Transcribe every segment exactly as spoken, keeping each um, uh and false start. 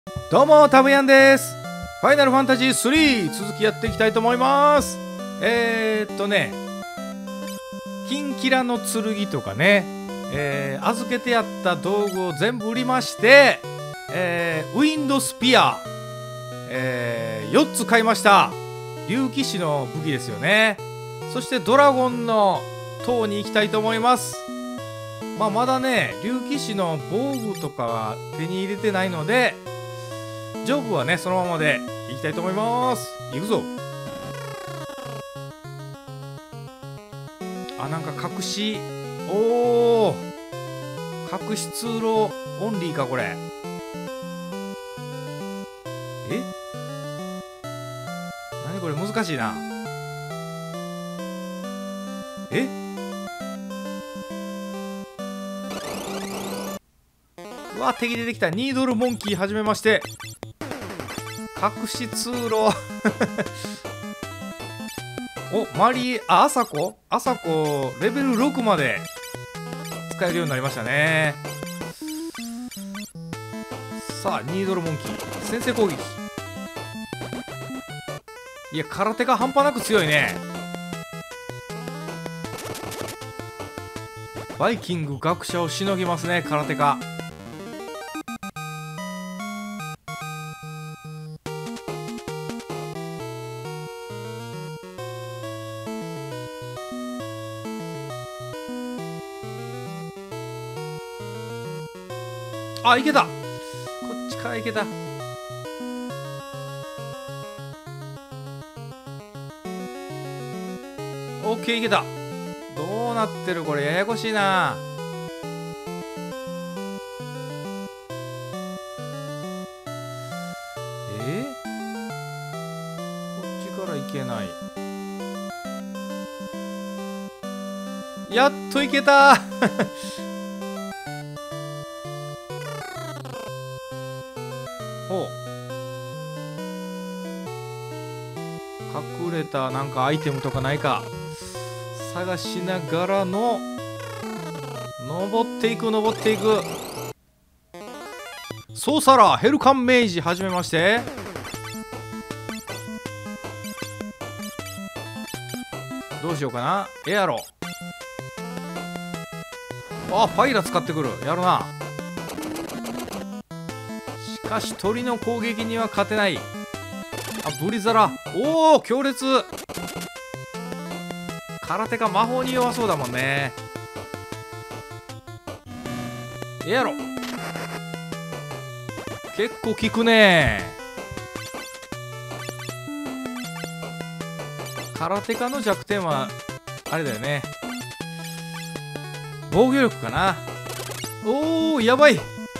どうもタブヤンです。ファイナルファンタジースリー続きやっていきたいと思います。えー、っとねキンキラの剣とかね、えー、預けてやった道具を全部売りまして、えー、ウィンドスピア、えー、よっつ買いました。竜騎士の武器ですよね。そしてドラゴンの塔に行きたいと思います。まあまだね竜騎士の防具とかは手に入れてないので、ジョブはねそのままでいきたいと思います。行くぞ。あ、なんか隠し、おお隠し通路オンリーかこれ。え、何これ難しいな。え、うわ敵出てきた。ニードルモンキーはじめまして。隠し通路お、マリー、あ、アサコアサコレベルろくまで使えるようになりましたね。さあニードルモンキー先制攻撃。いや空手が半端なく強いね。バイキング学者をしのぎますね空手家。あ、いけた。こっちからいけた。オッケー、いけた。どうなってるこれ、ややこしいな。え、こっちからいけない。やっといけたほう、隠れたなんかアイテムとかないか探しながらの登っていく登っていく。ソーサラーヘルカンメイジはじめまして。どうしようかな。エアロ、あ、ファイラ使ってくる。やるな。しかし鳥の攻撃には勝てない。あ、ブリザラ、おお強烈。空手が魔法に弱そうだもんね。エアロ結構効くね。空手家の弱点はあれだよね、防御力かな。おおやばい。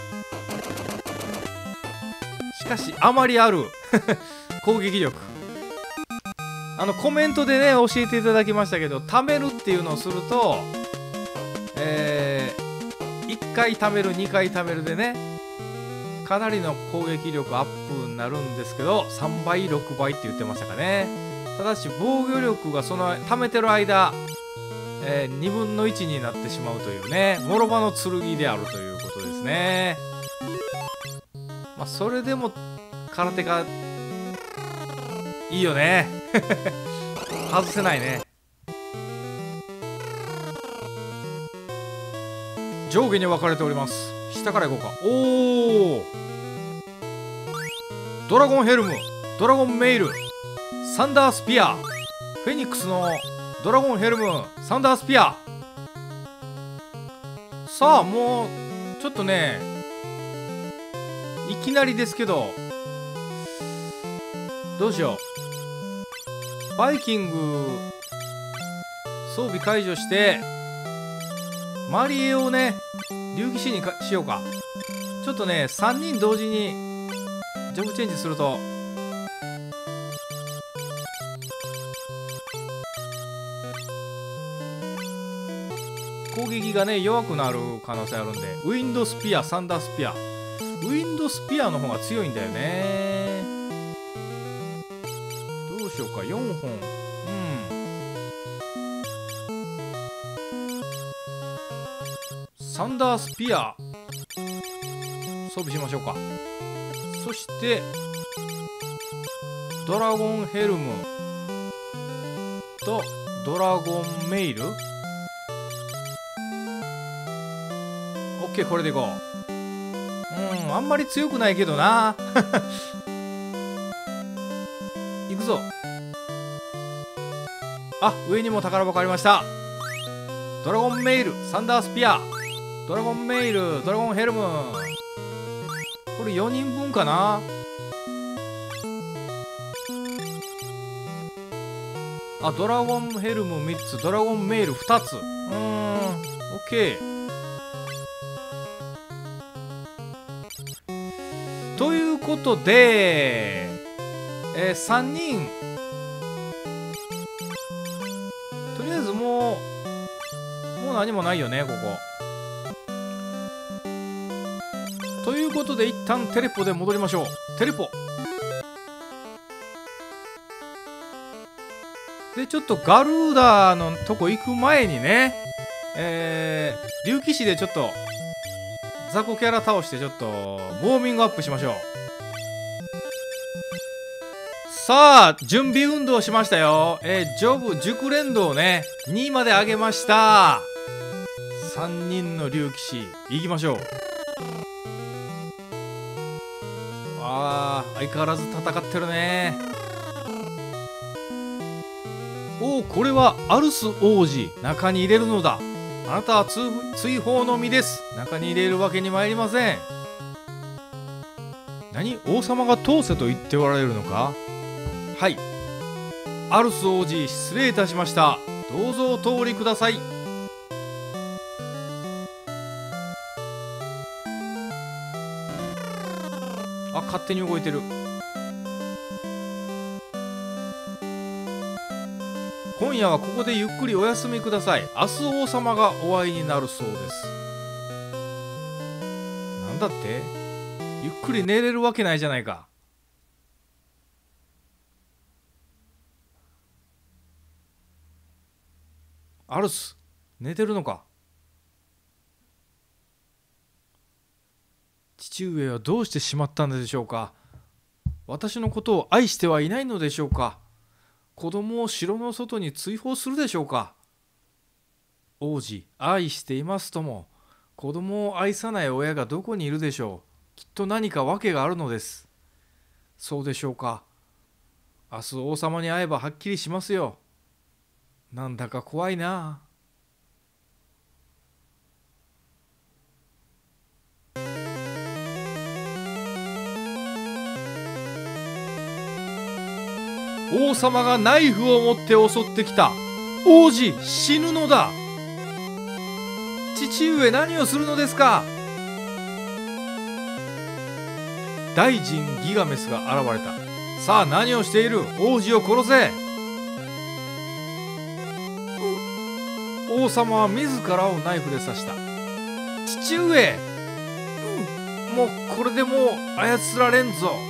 しかしあまりある攻撃力。あのコメントでね教えていただきましたけど、貯めるっていうのをすると、えー、いっかい貯めるにかい貯めるでねかなりの攻撃力アップになるんですけど、さんばいろくばいって言ってましたかね。ただし防御力がその貯めてる間、えー、にぶんのいちになってしまうというね、諸刃の剣であるということですね。まあそれでも空手がいいよね外せないね。上下に分かれております。下から行こうか。おおドラゴンヘルム、ドラゴンメイル、サンダースピア、フェニックスのドラゴンヘルム、サンダースピア。さあもうちょっとねいきなりですけどどうしよう。バイキング装備解除してマリエをね竜騎士にかしようか。ちょっとねさんにん同時にジョブチェンジすると攻撃がね弱くなる可能性あるんで、ウィンドスピア、サンダースピア、ウィンドスピアの方が強いんだよね。どうしようか。よんほん、うん、サンダースピア装備しましょうか。そそしてドラゴンヘルムとドラゴンメイル。 OK、 これでいこう。うん、あんまり強くないけどな行くぞ。あ、上にも宝箱ありました。ドラゴンメイル、サンダースピア、ドラゴンメイル、ドラゴンヘルム。これよにんぶんかな。あ、ドラゴンヘルムみっつ、ドラゴンメイルふたつ。うーん、オッケー。ということで、えー、さんにん、とりあえずもうもう何もないよね、ここ。ということで一旦テレポで戻りましょう。テレポで、ちょっとガルーダのとこ行く前にね、えー、竜騎士でちょっと雑魚キャラ倒してちょっとウォーミングアップしましょう。さあ、準備運動しましたよ。えー、ジョブ熟練度をねにいまで上げました。さんにんの竜騎士行きましょう。あー、相変わらず戦ってるね。おお、これはアルス王子、中に入れるのだ。あなたは追放の身です。中に入れるわけに参りません。何、王様が通せと言っておられるのか。はい、アルス王子、失礼いたしました。どうぞお通りください。あ、勝手に動いてる。今夜はここでゆっくりお休みください。明日王様がお会いになるそうです。なんだって、ゆっくり寝れるわけないじゃないか。アルス、寝てるのか。父上はどうしてしまったのでしょうか。私のことを愛してはいないのでしょうか。子供を城の外に追放するでしょうか。王子、愛していますとも、子供を愛さない親がどこにいるでしょう。きっと何か訳があるのです。そうでしょうか。明日王様に会えばはっきりしますよ。なんだか怖いな。王様がナイフを持って襲ってきた。王子、死ぬのだ。父上、何をするのですか。大臣ギガメスが現れた。さあ、何をしている。王子を殺せ。王様は自らをナイフで刺した。父上、うん、もうこれでもう操られんぞ。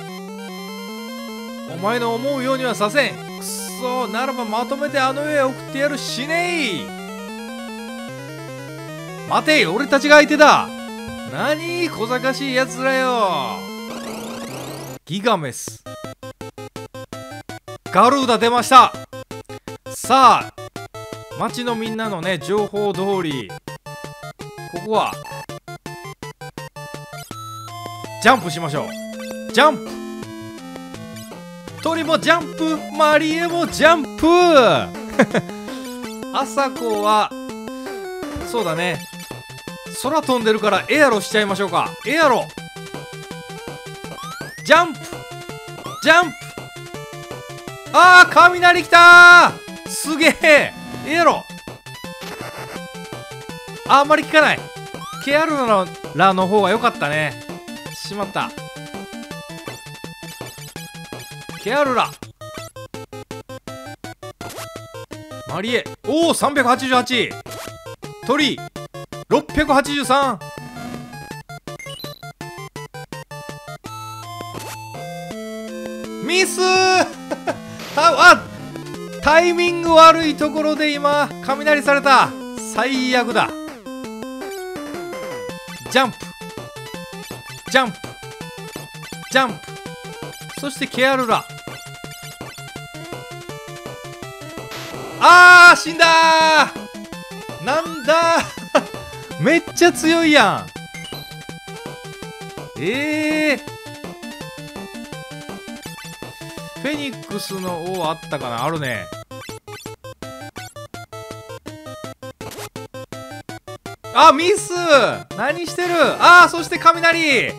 お前の思うようにはさせん。くっそ、ならばまとめてあの世へ送ってやる。死ねい。待て、俺たちが相手だ。何小賢しいやつらよ。ギガメス、ガルーダ出ました。さあ、町のみんなのね情報通り、ここはジャンプしましょう。ジャンプ、鳥もジャンプ、マリエもジャンプあさこはそうだね、空飛んでるからエアロしちゃいましょうか。エアロ、ジャンプ、ジャンプ、あー、雷きたー。すげえ、エアロ、あんまり効かない。ケアルラらの方が良かったね。しまった。ケアルラ、マリエ、おお、さんびゃくはちじゅうはち、鳥ろっぴゃくはちじゅうさん、ミスーあ、タイミング悪いところで今雷された。最悪だ。ジャンプ、ジャンプ、 ジャンプ、そしてケアルラ。あー死んだー。なんだーめっちゃ強いやん。ええー、フェニックスの王あったかな。あるね。あ、ミス。何してる。あー、そして雷。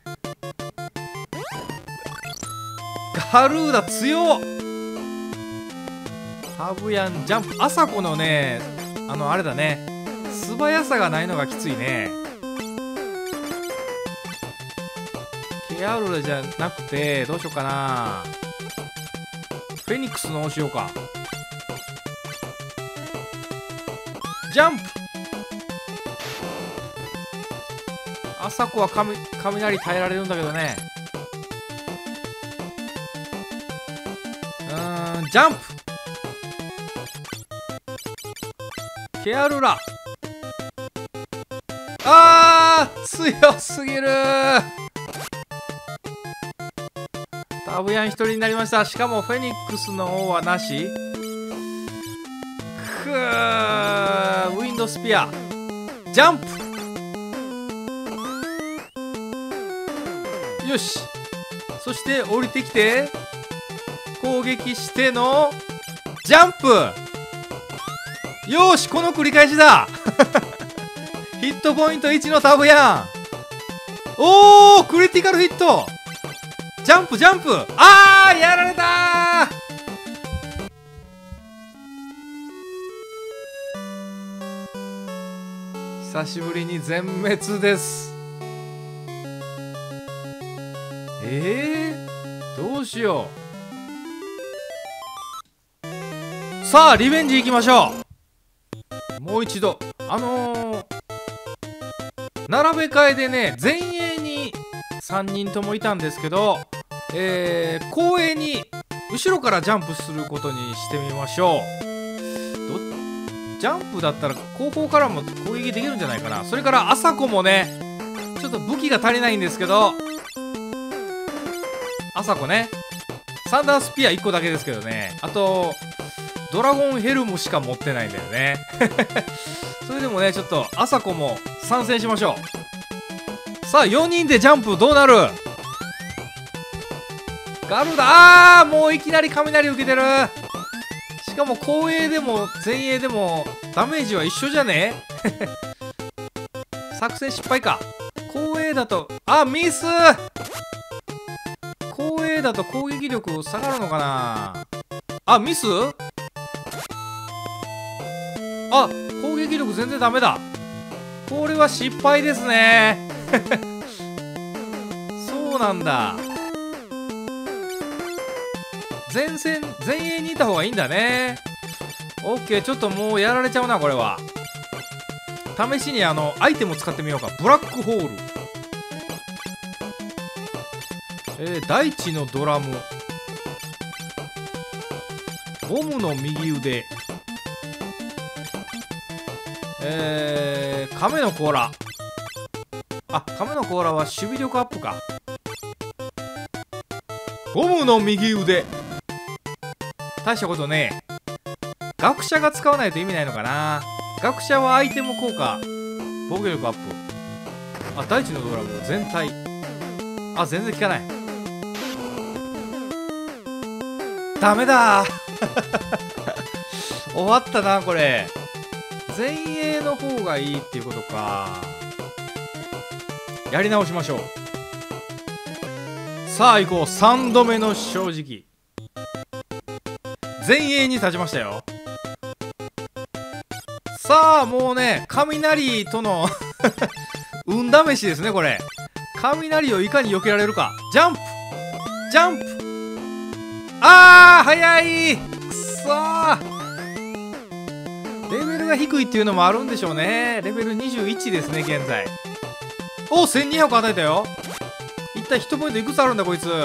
ガルーダ強っ。タブヤンジャンプ。あさこのね、あのあれだね、素早さがないのがきついね。ケアルラじゃなくてどうしようかな。フェニックスの押しようか。ジャンプ。あさこは雷耐えられるんだけどね。うーん、ジャンプ。ケアルラ。あー強すぎるー。タブヤン一人になりました。しかもフェニックスの王はなし。くー、ウィンドスピア。ジャンプ。よし。そして降りてきて攻撃してのジャンプ。よし、この繰り返しだヒットポイントいちのタブヤン。おー、クリティカルヒット。ジャンプジャンプ。あーやられたー。久しぶりに全滅です。えー、どうしよう。さあリベンジいきましょう。もう一度あのー、並べ替えでね、前衛にさんにんともいたんですけど、えー、後衛に後ろからジャンプすることにしてみましょう。どジャンプだったら後方からも攻撃できるんじゃないかな。それからあさこもね、ちょっと武器が足りないんですけど、あさこね、サンダースピアいっこだけですけどね、あとドラゴンヘルムしか持ってないんだよねそれでもね、ちょっとあさこも参戦しましょう。さあよにんでジャンプどうなる。ガルダ、あーもういきなり雷受けてる。しかも後衛でも前衛でもダメージは一緒じゃね作戦失敗か。後衛だと、あミス。後衛だと攻撃力下がるのかな。あミス。あ攻撃力全然ダメだ。これは失敗ですねそうなんだ。前線前衛にいた方がいいんだね。オッケー、ちょっともうやられちゃうなこれは。試しにあのアイテムを使ってみようか。ブラックホール、えー、大地のドラム、ゴムの右腕、えー、亀の甲羅。あ、亀の甲羅は守備力アップか。ゴムの右腕、大したことねえ。学者が使わないと意味ないのかな。学者はアイテム効果、防御力アップ。あ、大地のドラム全体、あ、全然効かない。ダメだ終わったなこれ。前衛の方がいいっていうことか。やり直しましょう。さあ行こう。さんどめの正直。前衛に立ちましたよ。さあもうね、雷との運試しですねこれ。雷をいかに避けられるか。ジャンプジャンプ。あー早い。くそー。レベルが低いっていうのもあるんでしょうね。レベルにじゅういちですね現在。おせんにひゃく与えたよ。一体ヒットポイントいくつあるんだこいつ。よ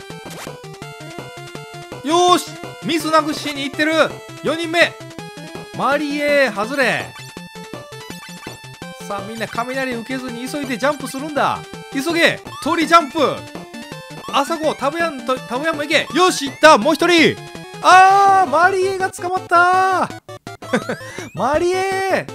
ーし、ミスなくしにいってる。よにんめマリエ外れ。さあみんな雷受けずに急いでジャンプするんだ。急げ鳥ジャンプ。 あそこタブヤンとタブヤンもいけ。よし、いった。もう一人。あー、マリエが捕まったマリエ。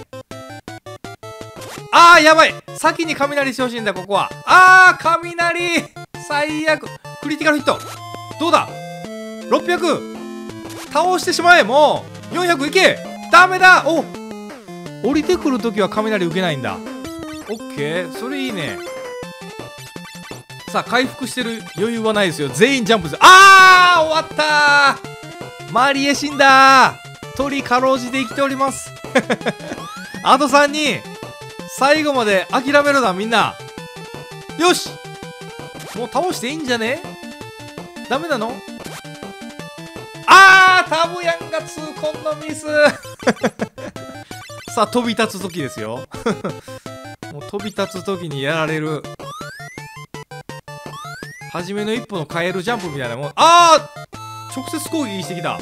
あー、やばい。先に雷してほしいんだここは。あー、雷最悪。クリティカルヒット。どうだろっぴゃく。倒してしまえ。もうよんひゃくいけ。ダメだ。お、降りてくるときは雷受けないんだ。オッケー、それいいね。さあ、回復してる余裕はないですよ。全員ジャンプです。あー、終わったー。マリエ死んだー。鳥かろうじて生きておりますあとさんにん。最後まで諦めるなみんな。よし、もう倒していいんじゃね。ダメなの。あー、タブヤンが痛恨のミスさあ、飛び立つ時ですよもう飛び立つ時にやられる。初めの一歩のカエルジャンプみたいなもん。あー、直接攻撃してきた。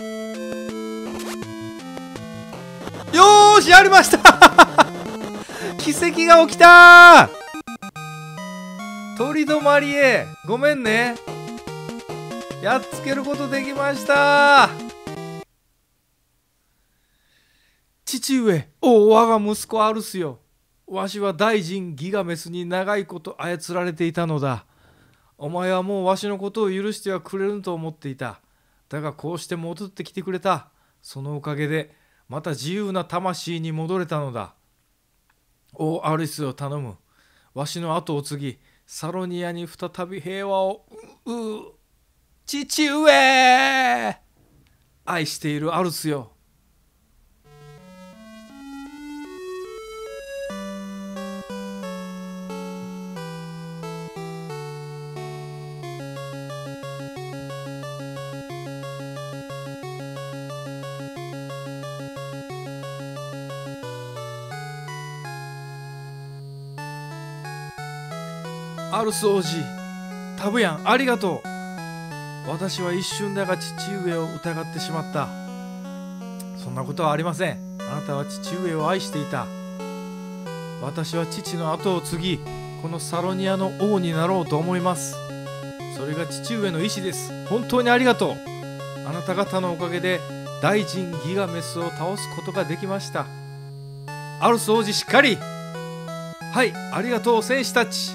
よーし、やりました奇跡が起きたー。鳥とマリエ、ごめんね。やっつけることできました。父上、おお、我が息子アルスよ。わしは大臣ギガメスに長いこと操られていたのだ。お前はもうわしのことを許してはくれると思っていた。だがこうして戻ってきてくれた。そのおかげでまた自由な魂に戻れたのだ。おアリスを頼む。わしの後を継ぎ、サロニアに再び平和を。うう父上、愛しているアルスよ。アルス王子、タブヤンありがとう。私は一瞬だが父上を疑ってしまった。そんなことはありません。あなたは父上を愛していた。私は父の後を継ぎ、このサロニアの王になろうと思います。それが父上の意志です。本当にありがとう。あなた方のおかげで大臣ギガメスを倒すことができました。アルス王子しっかり。はい、ありがとう戦士たち。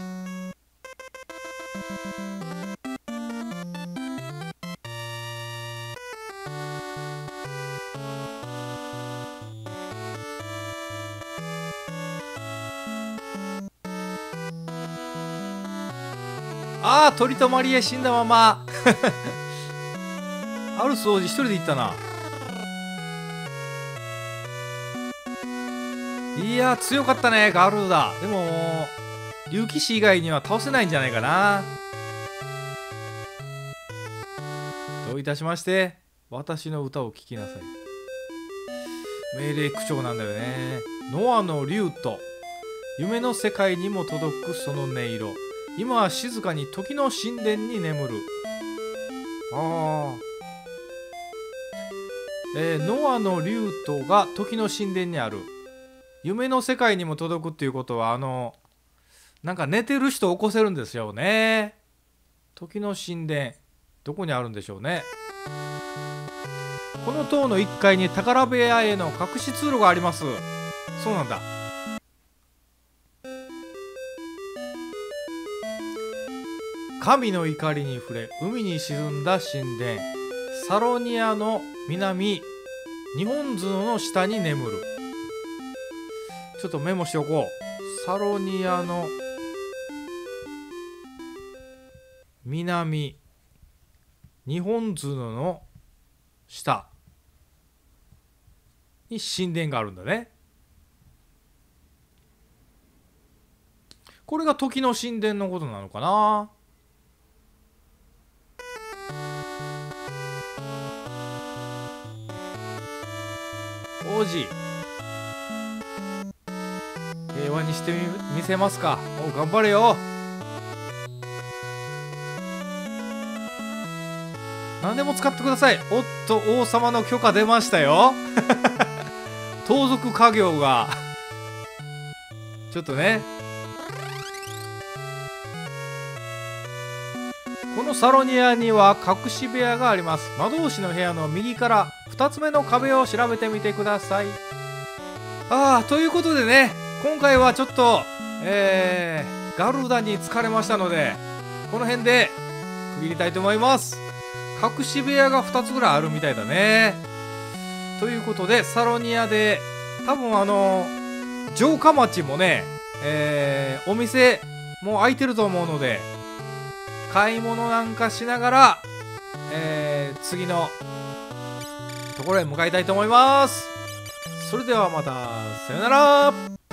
ああ、鳥とマリエ死んだままアルス王子一人で行ったな。いやー、強かったねガルーダ。でも竜騎士以外には倒せないんじゃないかな。どういたしまして。私の歌を聴きなさい。命令口調なんだよね。ノアの竜と夢の世界にも届くその音色。今は静かに時の神殿に眠る。ああ、えー、ノアの竜とが時の神殿にある。夢の世界にも届くっていうことは、あのなんか寝てる人を起こせるんですよね。時の神殿、どこにあるんでしょうね。この塔のいっかいに宝部屋への隠し通路があります。そうなんだ。神の怒りに触れ海に沈んだ神殿、サロニアの南、日本角の下に眠る。ちょっとメモしておこう。サロニアの南、日本角の下に神殿があるんだね。これが時の神殿のことなのかな。王子、平和にして み, 見せますか。お頑張れよ。何でも使ってください。おっと、王様の許可出ましたよ盗賊家業がちょっとね。このサロニアには隠し部屋があります。魔導士の部屋の右からふたつめの壁を調べてみてください。ああ、ということでね、今回はちょっと、えー、ガルダに疲れましたので、この辺で区切りたいと思います。隠し部屋がふたつぐらいあるみたいだね。ということで、サロニアで、多分あの、城下町もね、えー、お店もう開いてると思うので、買い物なんかしながら、えー、次のところへ向かいたいと思います。それではまた、さよなら。